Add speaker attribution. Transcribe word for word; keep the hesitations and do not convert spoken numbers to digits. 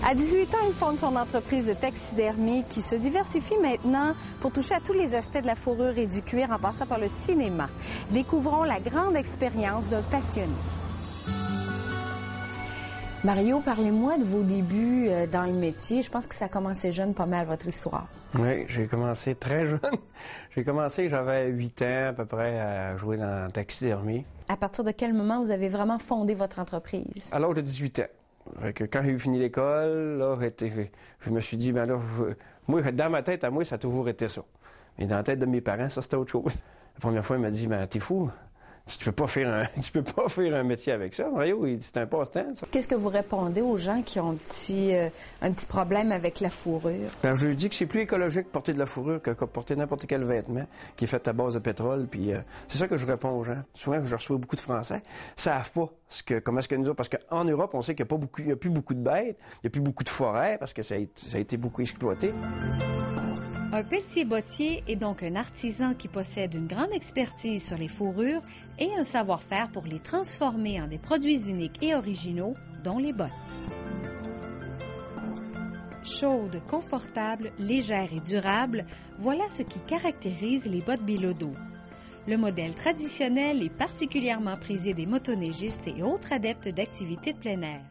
Speaker 1: À dix-huit ans, il fonde son entreprise de taxidermie qui se diversifie maintenant pour toucher à tous les aspects de la fourrure et du cuir en passant par le cinéma. Découvrons la grande expérience d'un passionné. Mario, parlez-moi de vos débuts euh, dans le métier. Je pense que ça a commencé jeune pas mal, votre histoire.
Speaker 2: Oui, j'ai commencé très jeune. J'ai commencé, j'avais huit ans à peu près à jouer dans la taxidermie.
Speaker 1: À partir de quel moment vous avez vraiment fondé votre entreprise?
Speaker 2: À l'âge de dix-huit ans. Fait que quand j'ai fini l'école, là, je me suis dit, ben là, je, moi, dans ma tête, à moi, ça a toujours été ça. Mais dans la tête de mes parents, ça, c'était autre chose. La première fois, il m'a dit, ben, t'es fou. Tu peux pas faire un, tu peux pas faire un métier avec ça. Mario, il dit, c'est un passe-temps, ça.
Speaker 1: Qu'est-ce que vous répondez aux gens qui ont un petit, euh, un petit problème avec la fourrure?
Speaker 2: Ben, je lui dis que c'est plus écologique de porter de la fourrure que de porter n'importe quel vêtement qui est fait à base de pétrole. Puis euh, c'est ça que je réponds aux gens. Souvent, je reçois beaucoup de Français, savent pas ce que, comment est-ce que nous autres, parce qu'en Europe, on sait qu'il n'y a pas beaucoup, il y a plus beaucoup de bêtes, il n'y a plus beaucoup de forêts parce que ça a, ça a été beaucoup exploité.
Speaker 3: Un pelletier-bottier est donc un artisan qui possède une grande expertise sur les fourrures et un savoir-faire pour les transformer en des produits uniques et originaux, dont les bottes. Chaudes, confortables, légères et durables, voilà ce qui caractérise les bottes Bilodeau. Le modèle traditionnel est particulièrement prisé des motoneigistes et autres adeptes d'activités de plein air.